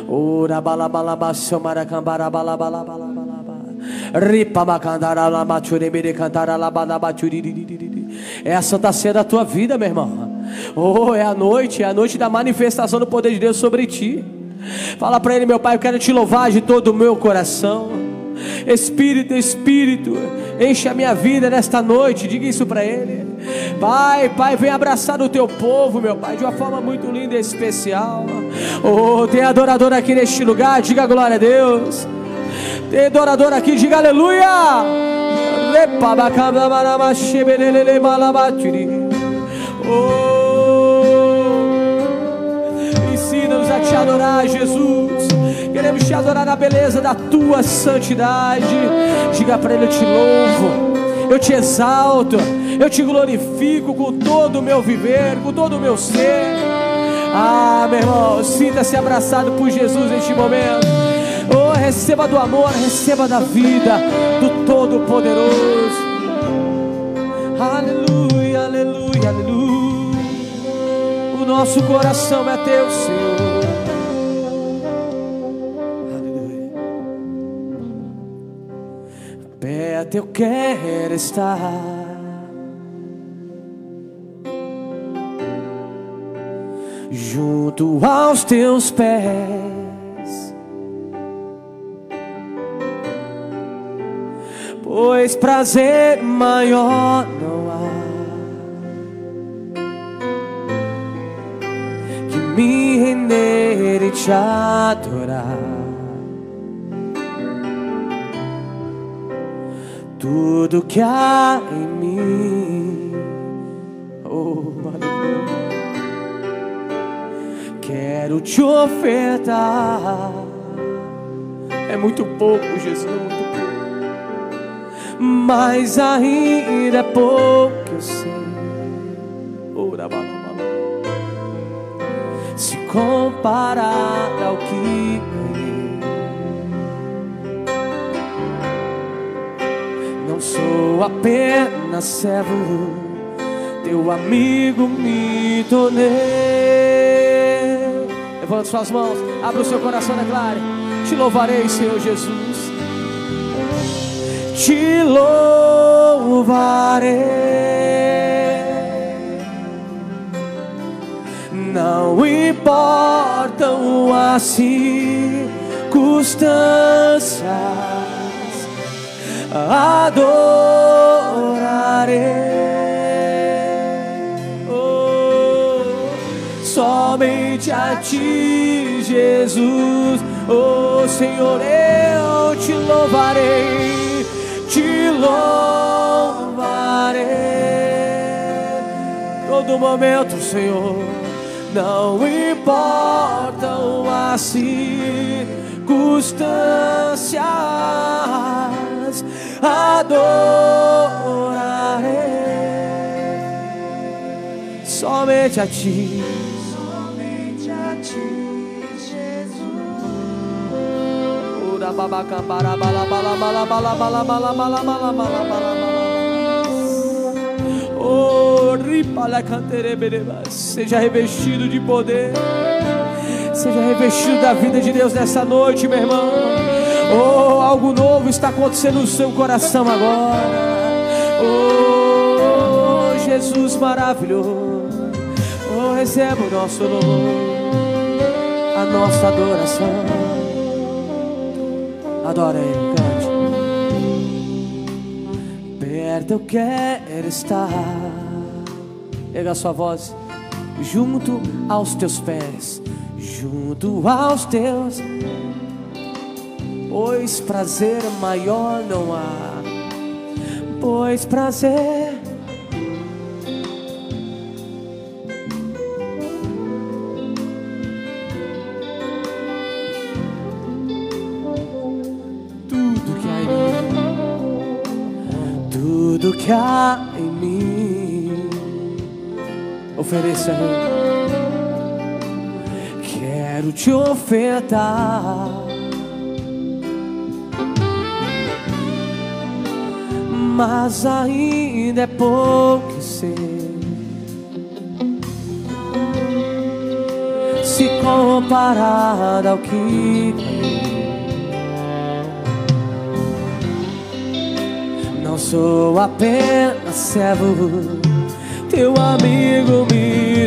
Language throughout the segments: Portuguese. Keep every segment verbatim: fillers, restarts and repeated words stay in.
Ora balabalaba somaracambara balabalabalaba. Ripa macandara la maturibiri cantara la balabaturiri. Essa está sendo a tua vida, meu irmão. Oh, é a noite, é a noite da manifestação do poder de Deus sobre ti. Fala para ele: meu Pai, eu quero te louvar de todo o meu coração. Espírito, Espírito, enche a minha vida nesta noite. Diga isso para ele. Pai, Pai, vem abraçar o teu povo, meu Pai, de uma forma muito linda e especial. Oh, tem adorador aqui neste lugar, diga glória a Deus. Tem adorador aqui, diga aleluia. Oh, ensina-nos a te adorar, Jesus. Queremos te adorar na beleza da tua santidade. Diga para ele: eu te louvo, eu te exalto, eu te glorifico com todo o meu viver, com todo o meu ser. Ah, meu irmão, sinta-se abraçado por Jesus neste momento. Oh, receba do amor, receba da vida do Todo-Poderoso. Aleluia, aleluia, aleluia. O nosso coração é teu, Senhor. Aleluia. Perto eu quero estar, junto aos teus pés, pois prazer maior não há que me render e te adorar. Tudo que há em mim, oh, aleluia, quero te ofertar. É muito pouco, Jesus, é muito pouco, mas ainda é pouco, eu sei. Se comparado ao que ganhei, não sou apenas servo, teu amigo me tornei. Levanta suas mãos, abra o seu coração, declare: te louvarei, Senhor Jesus. Te louvarei. Não importam as circunstâncias, adorarei. Oh, somente a ti, Jesus. Oh, Senhor, eu te louvarei, te louvarei todo momento, Senhor. Não importam as circunstâncias, adorarei somente a ti, somente a ti, Jesus. Ura babaca para bala bala bala bala bala bala bala bala bala bala. Oh, ripala canterebereba. Seja revestido de poder, seja revestido da vida de Deus nessa noite, meu irmão. Oh, algo novo está acontecendo no seu coração agora. Oh, Jesus maravilhoso. Oh, receba o nosso louvor, a nossa adoração. Adora Ele, cante. Perto eu quero estar, erga a sua voz, junto aos teus pés, junto aos teus, pois prazer maior não há, pois prazer tudo que há em mim, tudo que há em mim, ofereça a Ele. Quero te ofertar, mas ainda é pouco, sei. se comparada ao que não sou apenas servo, teu amigo me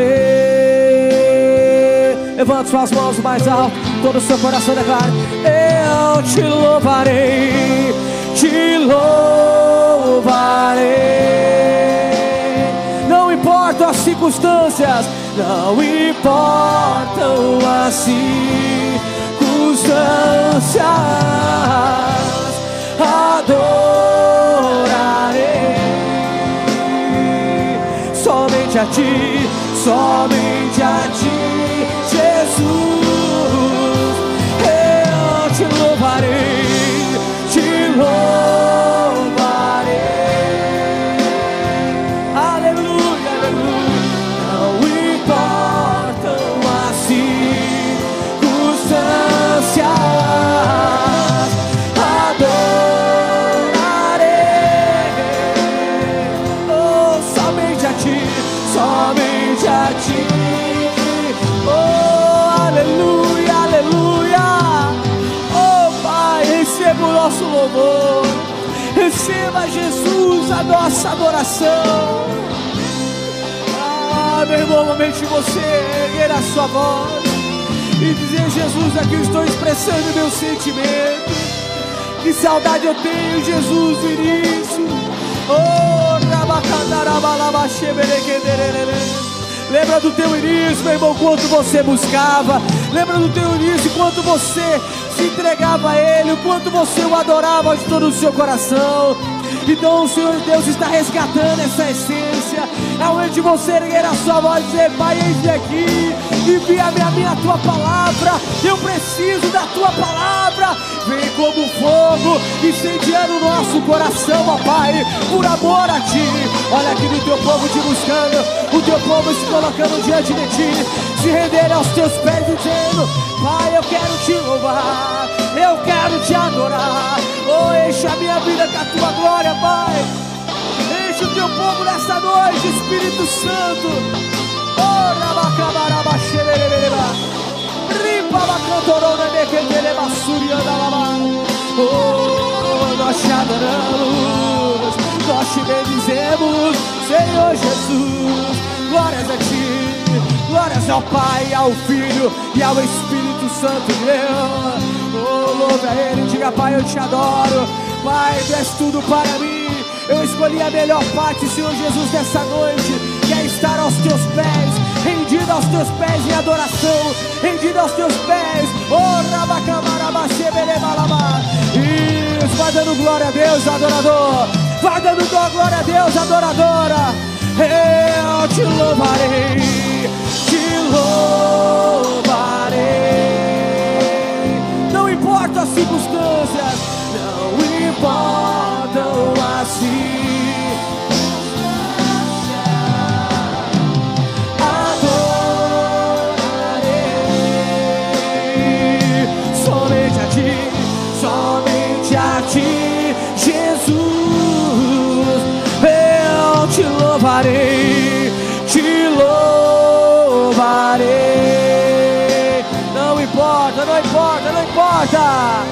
tornei. Levante suas mãos mais alto, todo o seu coração declara: eu te louvarei, te louvarei. Não importam as circunstâncias, não importam as circunstâncias, adorarei somente a ti, somente a ti, Jesus. Eu te louvarei, te louvarei. Aleluia, aleluia. Não importam as circunstâncias, adorarei. Oh, somente a ti, somente a ti. Oh, aleluia, aleluia. Oh, Pai, receba o nosso louvor, receba, Jesus, a nossa adoração. Ah, meu irmão, momente de você erguer a sua voz e dizer: Jesus, aqui eu estou expressando meu sentimento. Que saudade eu tenho, Jesus, do início. Oh, lembra do teu início, meu irmão, quanto você buscava. Lembra do teu início, quanto você se entregava a Ele, o quanto você o adorava de todo o seu coração. Então o Senhor Deus está resgatando essa essência. É onde você erguer a sua voz e dizer: Pai, eis-me aqui, envia-me a minha tua palavra. Eu preciso da tua palavra. Vem como fogo, incendiando o nosso coração, ó Pai, por amor a ti. Olha aqui no teu povo te buscando, o teu povo se colocando diante de ti, se render aos teus pés dizendo: Pai, eu quero te louvar, eu quero te adorar. Oh, enche a minha vida com a tua glória, Pai. Enche o teu povo nessa noite, Espírito Santo. Oh, oh, nós te adoramos, nós te bendizemos, Senhor Jesus. Glórias a ti, glórias ao Pai, ao Filho e ao Espírito Santo de Deus. Oh, louve a Ele, diga: Pai, eu te adoro. Pai, tu és tudo para mim. Eu escolhi a melhor parte, Senhor Jesus, dessa noite, que é estar aos teus pés, rendido aos teus pés em adoração, rendido aos teus pés. Oh, rabacamarabachebelebalaba. Isso, vai dando glória a Deus, adorador. Vai dando glória a Deus, adoradora. Eu te louvarei, te louvarei. Não importa as circunstâncias, não importam as circunstâncias, adorarei somente a ti, somente a ti, Jesus. Eu te louvarei, te louvarei. Não importa, não importa, não importa.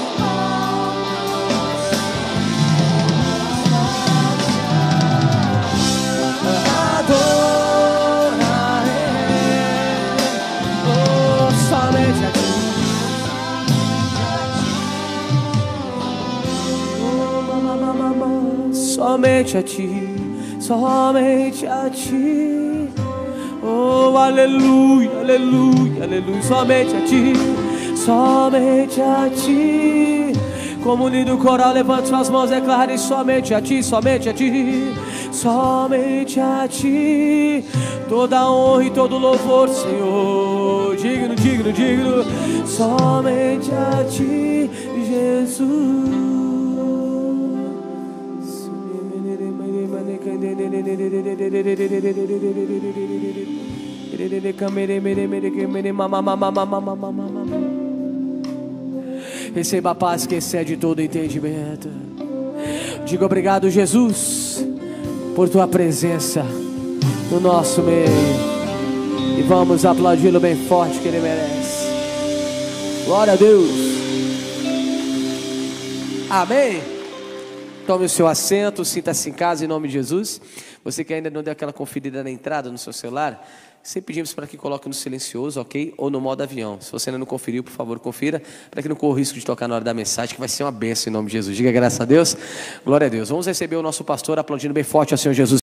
Somente a ti, somente a ti. Oh, aleluia, aleluia, aleluia. Somente a ti, somente a ti. Como lindo coral, levante suas mãos, declare: somente a ti, somente a ti, somente a ti. Toda honra e todo louvor, Senhor. Digno, digno, digno. Somente a ti, Jesus. Receba a paz que excede todo entendimento. Diga: obrigado, Jesus, por tua presença no nosso meio. E vamos aplaudi-lo bem forte, que ele merece. Glória a Deus. Amém. Tome o seu assento, sinta-se em casa em nome de Jesus. Você que ainda não deu aquela conferida na entrada no seu celular, sempre pedimos para que coloque no silencioso, ok? Ou no modo avião. Se você ainda não conferiu, por favor, confira, para que não corra o risco de tocar na hora da mensagem, que vai ser uma bênção em nome de Jesus. Diga graças a Deus. Glória a Deus. Vamos receber o nosso pastor aplaudindo bem forte ao Senhor Jesus.